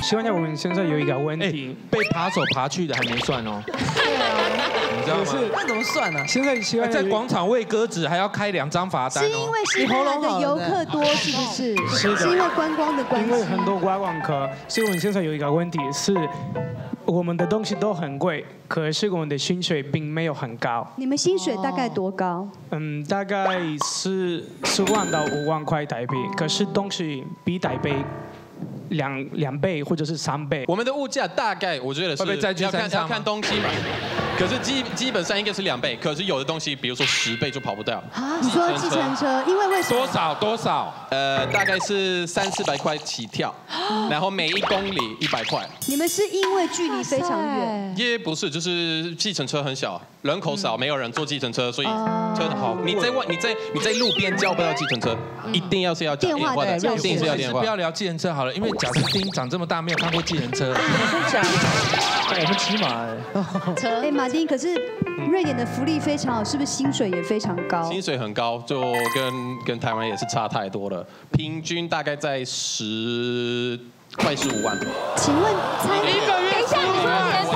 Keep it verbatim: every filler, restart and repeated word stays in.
希望我们现在有一个问题， 被爬手爬去的还没算哦。对啊，你知道吗？ 那怎么算呢？ 现在希望在广场喂鸽子还要开两张罚单哦。 是因为西班牙的游客多，是不是？ 是的。 是因为观光的关系。 因为很多观光客，所以我们现在有一个问题是，我们的东西都很贵，可是我们的薪水并没有很高。 你们薪水大概多高？ 嗯，大概是四万到五万块台币，可是东西比台北两两倍或者是三倍。 我们的物价大概我觉得是会不会再去要看山上要看东西嘛，可是基基本上应该是两倍，可是有的东西比如说十倍就跑不掉。 啊，你说计程车，因为为什么？ 多少多少？ 呃，大概是三四百块起跳，然后每一公里一百块。 你们是因为距离非常远？ 也不是，就是计程车很小，人口少，没有人坐计程车，所以车好。你在外，你在你在路边叫不到计程车，一定要是要讲电话的，一定是要电话。 不要聊计程车好了，因为贾斯汀长这么大没有看过计程车。 讲，我们骑马哎。哎，马丁，可是瑞典的福利非常好，是不是薪水也非常高？ 薪水很高，就跟跟台湾也是差太多了，平均大概在十快十五万。 请问猜一个月等一下，你说